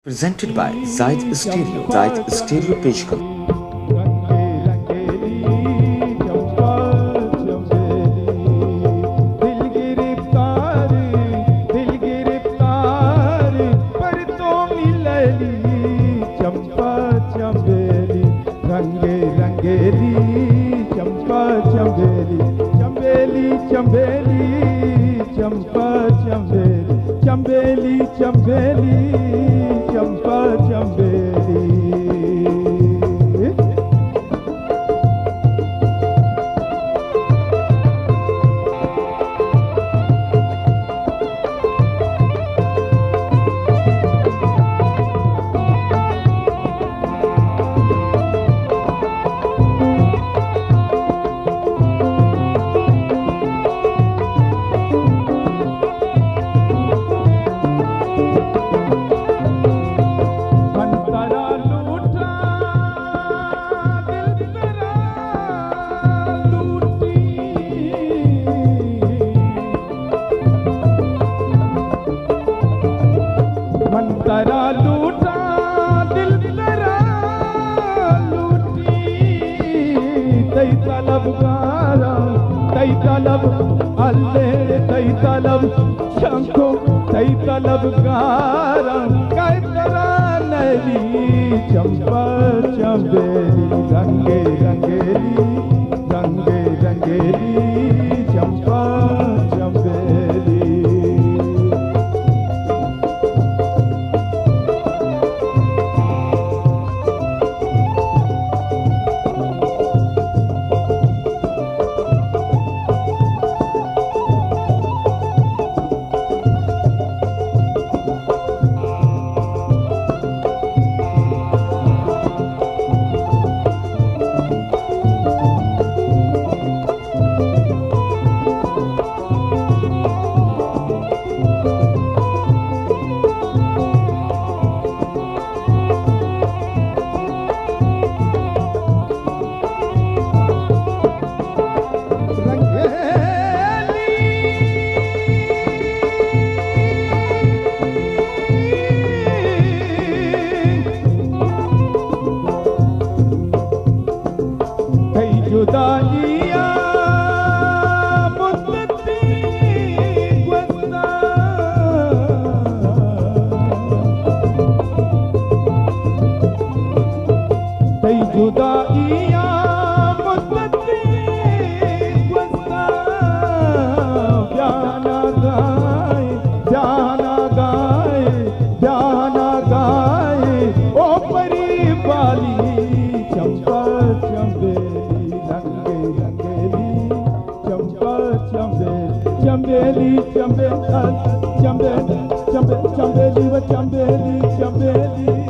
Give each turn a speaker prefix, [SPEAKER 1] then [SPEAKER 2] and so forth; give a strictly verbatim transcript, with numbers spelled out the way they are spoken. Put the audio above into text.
[SPEAKER 1] Presented by Zaid Stereo. Zaid Stereo पेशकश।
[SPEAKER 2] रंगे रंगेली चंपा चंबेली चंबेली चंबेली चंपा चंबेली चंबेली चंबेली चंपा चंबेली। मंतरा लूटा दिल तेरा लूटी तई तलब गारा तई तलब अल्ले तई तलब शंखो तई तलब गारा कै तरा नली चंपा चंबेली रंगे रंगेली रंगे रंगेली चंपा चंबेली। जुदाइया मुद्दती गुज़रा तई जुदाइया मुद्दती गुज़रा ब्याना गाए ब्याना गाए ब्याना गाए ओ परी वाली चंपा चंबेली चंबेली चंबेली चंबेली चंबेली चंबेली चंबेली चंबेली